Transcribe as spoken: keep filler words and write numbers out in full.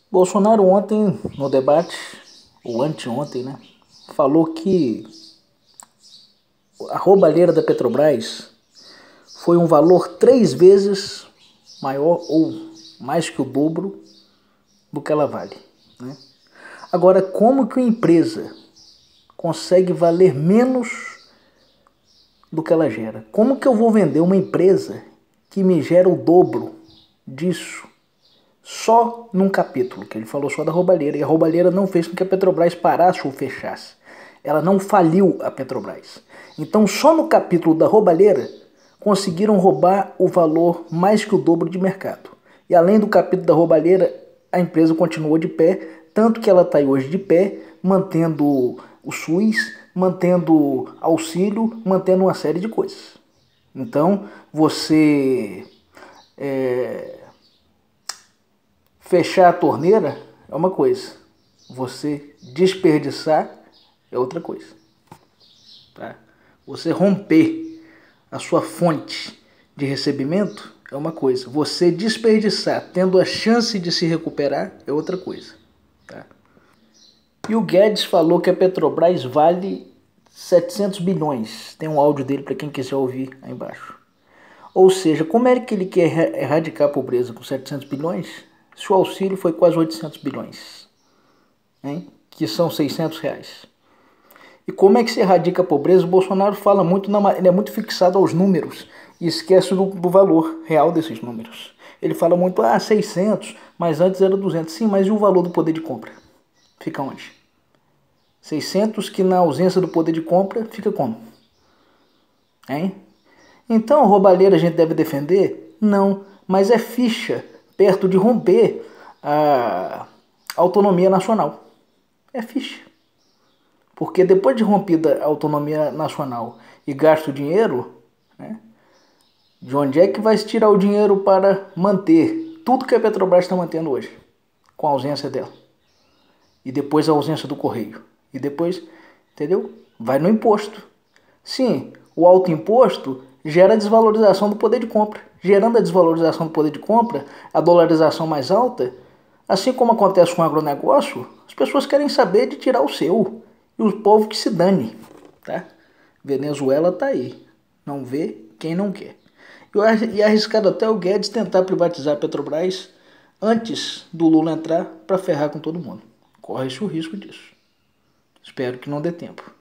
Bolsonaro ontem, no debate, ou anteontem, né, falou que a roubalheira da Petrobras foi um valor três vezes maior ou mais que o dobro do que ela vale, né? Agora, como que uma empresa consegue valer menos do que ela gera? Como que eu vou vender uma empresa que me gera o dobro disso só num capítulo, que ele falou só da roubalheira, e a roubalheira não fez com que a Petrobras parasse ou fechasse. Ela não faliu a Petrobras. Então, só no capítulo da roubalheira, conseguiram roubar o valor mais que o dobro de mercado. E além do capítulo da roubalheira, a empresa continuou de pé, tanto que ela está hoje de pé, mantendo o SUS, mantendo auxílio, mantendo uma série de coisas. Então, você... É... fechar a torneira é uma coisa, você desperdiçar é outra coisa. Tá? Você romper a sua fonte de recebimento é uma coisa, você desperdiçar tendo a chance de se recuperar é outra coisa. Tá? E o Guedes falou que a Petrobras vale setecentos bilhões. Tem um áudio dele para quem quiser ouvir aí embaixo. Ou seja, como é que ele quer erradicar a pobreza com setecentos bilhões? Se o auxílio foi quase oitocentos bilhões, hein? Que são seiscentos reais. E como é que se erradica a pobreza? O Bolsonaro fala muito, na, ele é muito fixado aos números e esquece do, do valor real desses números. Ele fala muito, ah, seiscentos, mas antes era duzentos. Sim, mas e o valor do poder de compra? Fica onde? seiscentos que na ausência do poder de compra fica como? Hein? Então a roubalheira a gente deve defender? Não, mas é ficha perto de romper a autonomia nacional. É ficha. Porque depois de rompida a autonomia nacional e gasto dinheiro, né, de onde é que vai se tirar o dinheiro para manter tudo que a Petrobras está mantendo hoje, com a ausência dela? E depois a ausência do Correio. E depois, entendeu? Vai no imposto. Sim, o alto imposto gera desvalorização do poder de compra. Gerando a desvalorização do poder de compra, a dolarização mais alta, assim como acontece com o agronegócio, as pessoas querem saber de tirar o seu. E o povo que se dane. Tá? Venezuela tá aí. Não vê quem não quer. E é arriscado até o Guedes tentar privatizar a Petrobras antes do Lula entrar para ferrar com todo mundo. Corre-se o risco disso. Espero que não dê tempo.